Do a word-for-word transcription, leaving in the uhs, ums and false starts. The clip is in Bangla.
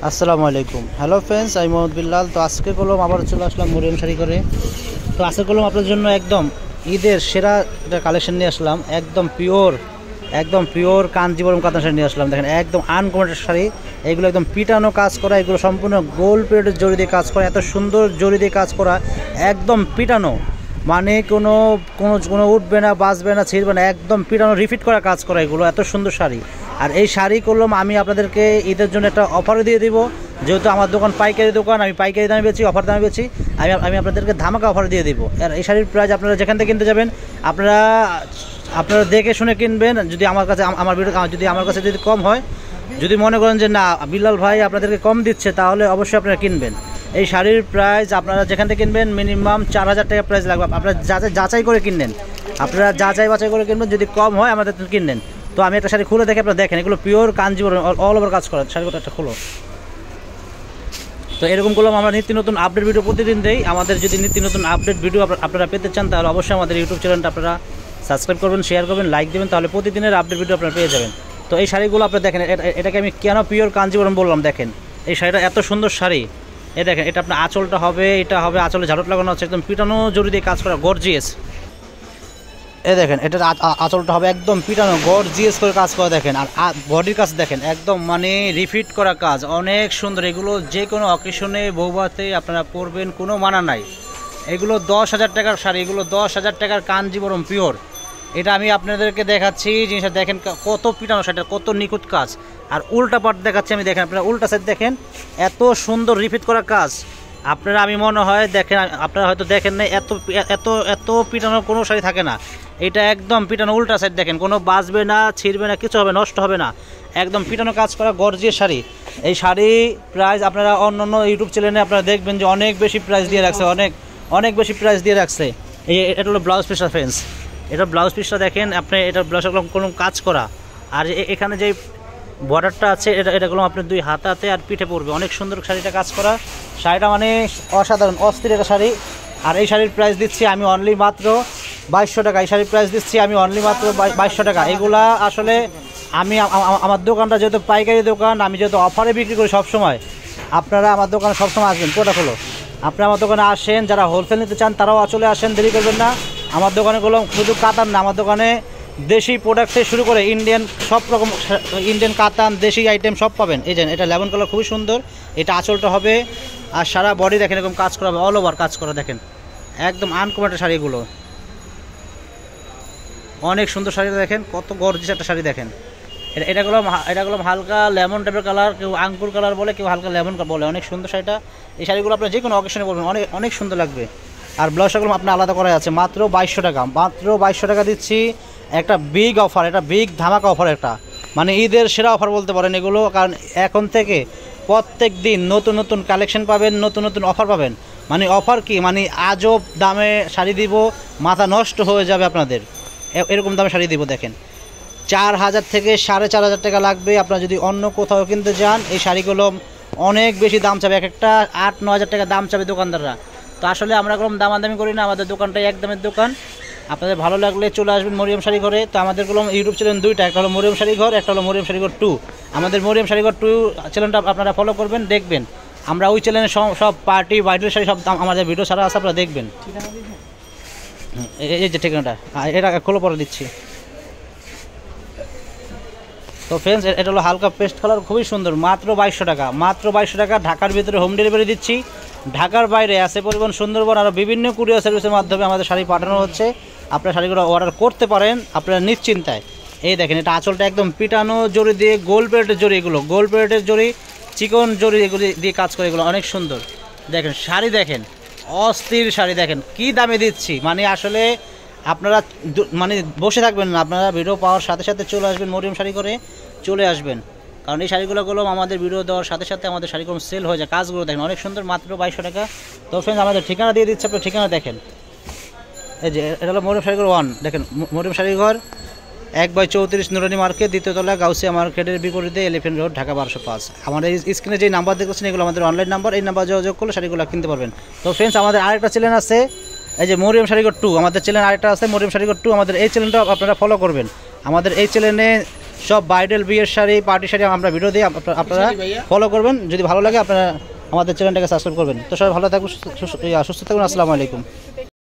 আসসালামু আলাইকুম। হ্যালো ফ্রেন্ডস, আমি মোহাম্মদ বিল্লাল। তো আজকে কলম আবার চলে আসলাম মরিয়ম শাড়ি করে। তো আজকে কলম আপনার জন্য একদম ঈদের সেরা একটা কালেকশন নিয়ে আসলাম। একদম পিওর একদম পিওর কাঞ্জিবরম কাতান শাড়ি নিয়ে আসলাম। দেখেন একদম আনকমন শাড়ি। এগুলো একদম পিটানো কাজ করা, এগুলো সম্পূর্ণ গোল্ড প্লেটের জরি দিয়ে কাজ করা, এত সুন্দর জরি দিয়ে কাজ করা, একদম পিটানো, মানে কোনো কোনো কোনো উঠবে না, বাঁচবে না, ছিঁড়বে না, একদম পিটানো রিফিট করা কাজ করা, এগুলো এত সুন্দর শাড়ি। আর এই শাড়ি করলাম আমি আপনাদেরকে ঈদের জন্য একটা অফার দিয়ে দিব। যেহেতু আমার দোকান পাইকারি দোকান, আমি পাইকারি দামে বেচি, অফার দামে বেচি, আমি আমি আপনাদেরকে ধামাকা অফার দিয়ে দিব। আর এই শাড়ির প্রাইস আপনারা যেখান থেকে কিনতে যাবেন, আপনারা আপনারা দেখে শুনে কিনবেন। যদি আমার কাছে আমার ভিডিও যদি আমার কাছে যদি কম হয়, যদি মনে করেন যে না বিল্লাল ভাই আপনাদেরকে কম দিচ্ছে, তাহলে অবশ্যই আপনারা কিনবেন। এই শাড়ির প্রাইস আপনারা যেখান থেকে কিনবেন মিনিমাম চার হাজার টাকা প্রাইস লাগবে। আপনারা যাচাই যাচাই করে কিনবেন, আপনারা যাচাই বাছাই করে কিনবেন। যদি কম হয় আমাদের কিনবেন। তো আমি একটা শাড়ি খুলে দেখে আপনারা দেখেন, এগুলো পিওর কাঞ্জিবরম অল ওভার কাজ করা শাড়িগুলো একটা খুলো। তো এরকম করলাম আমরা নিত্য নতুন আপডেট ভিডিও প্রতিদিন দেই। আমাদের যদি নিত্য নতুন আপডেট ভিডিও আপনারা পেতে চান, তাহলে অবশ্যই আমাদের ইউটিউব চ্যানেলটা আপনারা সাবস্ক্রাইব করবেন, শেয়ার করবেন, লাইক দেবেন, তাহলে প্রতিদিনের আপডেট ভিডিও আপনারা পেয়ে যাবেন। তো এই শাড়িগুলো আপনারা দেখেন, এটাকে আমি কেন পিওর কাঞ্জিবরম বললাম, দেখেন এই শাড়িটা এত সুন্দর শাড়ি। এ দেখেন, এটা আপনার আঁচলটা হবে, এটা হবে আঁচলে ঝাড়ট লাগানো আছে, একদম পিটানো জরি দিয়ে কাজ করা, গর্জিয়াস। এ দেখেন, এটার আঁচলটা হবে একদম পিটানো গর্জিয়াস করে কাজ করা, দেখেন। আর বডির কাজ দেখেন, একদম মানে রিফিট করা কাজ, অনেক সুন্দর। এগুলো যে কোনো অকেশনে বৌভাতে আপনারা পরবেন, কোনো মানা নাই। এগুলো দশ হাজার টাকার শাড়ি, এগুলো দশ হাজার টাকার কাঞ্জিবরম পিওর। এটা আমি আপনাদেরকে দেখাচ্ছি জিনিসটা, দেখেন কত পিটানো শাড়িটা, কত নিখুঁত কাজ। আর উল্টা পাট দেখাচ্ছি আমি, দেখেন আপনারা উল্টা সাইড দেখেন, এত সুন্দর রিফিট করা কাজ। আপনারা আমি মনে হয় দেখেন, আপনারা হয়তো দেখেন না, এত এত এত পিটানো কোনো শাড়ি থাকে না। এটা একদম পিটানো উল্টা সাইড দেখেন, কোনো বাঁচবে না, ছিঁড়বে না, কিছু হবে, নষ্ট হবে না, একদম পিটানো কাজ করা গর্জিয়াস শাড়ি। এই শাড়ি প্রাইস আপনারা অন্য অন্য ইউটিউব চ্যানেলে আপনারা দেখবেন যে অনেক বেশি প্রাইস দিয়ে রাখছে, অনেক অনেক বেশি প্রাইস দিয়ে রাখছে। এই এটা হলো ব্লাউজ পিসটা ফ্রেন্ডস, এটা ব্লাউজ পিসটা দেখেন আপনি, এটা ব্লাউজ কোনো কাজ করা। আর এখানে যে বর্ডারটা আছে, এটা এটাগুলো আপনার দুই হাতাতে আর পিঠে পড়বে, অনেক সুন্দর শাড়িটা কাজ করা। শাড়িটা মানে অসাধারণ অস্থির একটা শাড়ি। আর এই শাড়ির প্রাইস দিচ্ছি আমি অনলি মাত্র বাইশশো টাকা। এই শাড়ির প্রাইস দিচ্ছি আমি অনলি মাত্র বাইশশো টাকা। এগুলা আসলে আমি আমার দোকানটা যেহেতু পাইকারি দোকান, আমি যেহেতু অফারে বিক্রি করি সবসময়, আপনারা আমার দোকানে সবসময় আসবেন। কোটা হলো আপনারা আমার দোকানে আসেন, যারা হোলসেল নিতে চান তারাও চলে আসেন, দেরি করবেন না। আমার দোকানে কোনো শুধু কাতান না, আমার দোকানে দেশি প্রোডাক্ট থেকে শুরু করে ইন্ডিয়ান সব রকম, ইন্ডিয়ান কাতান, দেশি আইটেম সব পাবেন। এই যে এটা লেমন কালার খুবই সুন্দর, এটা আঁচলটা হবে। আর সারা বডি দেখেন এরকম কাজ করা হবে, অল ওভার কাজ করা, দেখেন একদম আনকমন একটা শাড়িগুলো, অনেক সুন্দর শাড়িটা দেখেন, কত গর্জিয়াস একটা শাড়ি দেখেন। এটা এটাগুলো এটাগুলো হালকা লেমন টাইপের কালার, কেউ আঙ্কুর কালার বলে, কেউ হালকা লেমন বলে, অনেক সুন্দর শাড়িটা। এই শাড়িগুলো আপনার যে কোনো অকেশনে বলবেন, অনেক অনেক সুন্দর লাগবে। আর ব্লাউজগুলো আপনার আলাদা করা আছে, মাত্র বাইশশো টাকা, মাত্র বাইশশো টাকা দিচ্ছি। একটা বিগ অফার, এটা বিগ ধামাকা অফার, একটা মানে ঈদের সেরা অফার বলতে পারেন এগুলো। কারণ এখন থেকে প্রত্যেক দিন নতুন নতুন কালেকশন পাবেন, নতুন নতুন অফার পাবেন। মানে অফার কি, মানে আজব দামে শাড়ি দিব, মাথা নষ্ট হয়ে যাবে আপনাদের, এরকম দামে শাড়ি দিব। দেখেন চার হাজার থেকে সাড়ে চার হাজার টাকা লাগবে আপনারা যদি অন্য কোথাও কিনতে যান। এই শাড়িগুলো অনেক বেশি দাম চাবে, এক একটা আট ন হাজার টাকা দাম চাবে দোকানদাররা। তো আসলে আমরা কোনো দামাদামি করি না, আমাদের দোকানটাই একদমের দোকান। আপনাদের ভালো লাগলে চলে আসবেন মরিয়ম শাড়ি ঘরে। তো আমাদের কোনো ইউটিউব চ্যানেল দুইটা, একটা হলো মরিয়ম শাড়ি ঘর, একটা হলো মরিয়ম শাড়ি ঘর টু। আমাদের মরিয়ম শাড়ি ঘর টু চ্যানেলটা আপনারা ফলো করবেন, দেখবেন আমরা ওই চ্যানেলে সব সব পার্টি ব্রাইডাল শাড়ি সব আমাদের ভিডিও ছাড়া আছে, আপনারা দেখবেন। এই যে ঠিকানাটা, এটা খোলো পরে দিচ্ছি। তো ফ্রেন্ডস, এটা হলো হালকা পেস্ট কালার, খুবই সুন্দর, মাত্র বাইশশো টাকা, মাত্র বাইশশো টাকা। ঢাকার ভিতরে হোম ডেলিভারি দিচ্ছি, ঢাকার বাইরে আছে পরিবহন, সুন্দরবন, আরও বিভিন্ন কুরিয়ার সার্ভিসের মাধ্যমে আমাদের শাড়ি পাঠানো হচ্ছে। আপনারা শাড়িগুলো অর্ডার করতে পারেন আপনারা নিশ্চিন্তায়। এই দেখেন, এটা আঁচলটা একদম পিটানো জরি দিয়ে, গোল্ড প্লেটের জরি, এগুলো গোল্ড প্লেটের জরি, চিকন জরি, এগুলি দিয়ে কাজ করে, এগুলো অনেক সুন্দর। দেখেন শাড়ি দেখেন, অস্থির শাড়ি দেখেন, কি দামে দিচ্ছি। মানে আসলে আপনারা মানে বসে থাকবেন না, আপনারা ভিডিও পাওয়ার সাথে সাথে চলে আসবেন, মরিয়ম শাড়ি করে চলে আসবেন। কারণ এই শাড়িগুলোগুলো আমাদের ভিডিও দেওয়ার সাথে সাথে আমাদের শাড়িগুলো সেল হয়ে যায়, কাজগুলো দেখেন অনেক সুন্দর, মাত্র বাইশশো টাকা। তো ফ্রেন্ডস, আমাদের ঠিকানা দিয়ে দিচ্ছে, আপনার ঠিকানা দেখেন। এই যে এটা হলো মরিয়ম শাড়িঘর ওয়ান, দেখেন মরিয়ম শাড়িঘর এক বাই চৌত্রিশ নুরানি মার্কেট, দ্বিতীয়তলা, গাউসিয়া মার্কেটের বিপরীতে, এলিফেন্ট রোড, ঢাকা বারোশো পাঁচ। আমাদের স্ক্রিনে যে নাম্বার দেখছেন এগুলো আমাদের অনলাইন নাম্বার, এই নাম্বার যোগাযোগ করলে শাড়িগুলো কিনতে পারবেন। তো ফ্রেন্ডস, আমাদের আরেকটা চ্যানেল আছে, এই যে মরিয়ম শাড়িঘর টু, আমাদের চ্যানেল আরেকটা আছে মরিয়ম শাড়িঘর টু। আমাদের এই চ্যানেলটা আপনারা ফলো করবেন। আমাদের এই চ্যানেলে সব ব্রাইডাল বিয়ের শাড়ি, পার্টি শাড়ি আমরা ভিডিও দিই, আপনারা ফলো করবেন। যদি ভালো লাগে আপনারা আমাদের চ্যানেলটাকে সাবস্ক্রাইব করবেন। তো সবাই ভালো থাকুন, সুস্থ থাকুন। আসসালামু আলাইকুম।